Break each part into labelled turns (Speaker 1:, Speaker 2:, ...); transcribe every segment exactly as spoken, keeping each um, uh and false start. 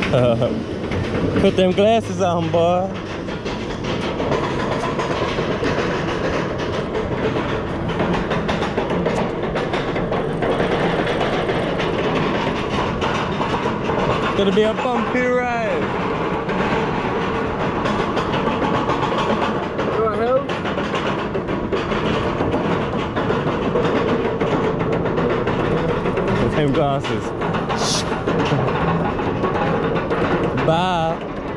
Speaker 1: Put them glasses on, boy. Gonna be a bumpy ride.
Speaker 2: You want help?
Speaker 1: Them glasses. Bye.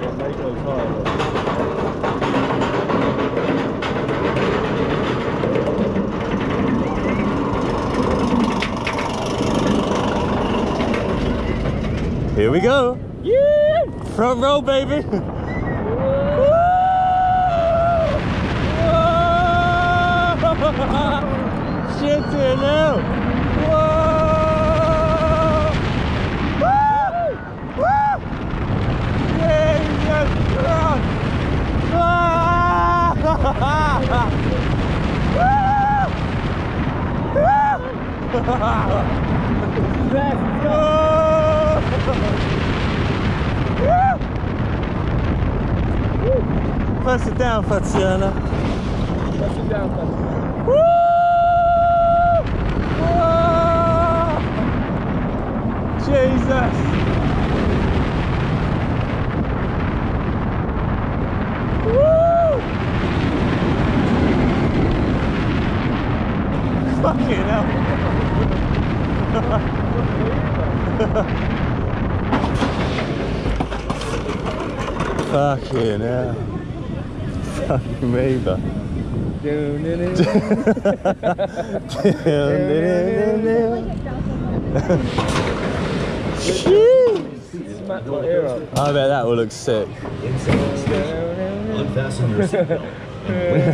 Speaker 1: Here we go. Yeah. Front row, baby. Shit here now. Whoa. Woo. Woo. Jesus Christ. Let's go. Press it down, Fatiana.
Speaker 2: Press it down, Fatiana.
Speaker 1: Woo! Whoa! Jesus! Woo! Fucking hell! Fucking hell. Fucking Maver. I bet that will look sick.
Speaker 3: Unfasten your seatbelt.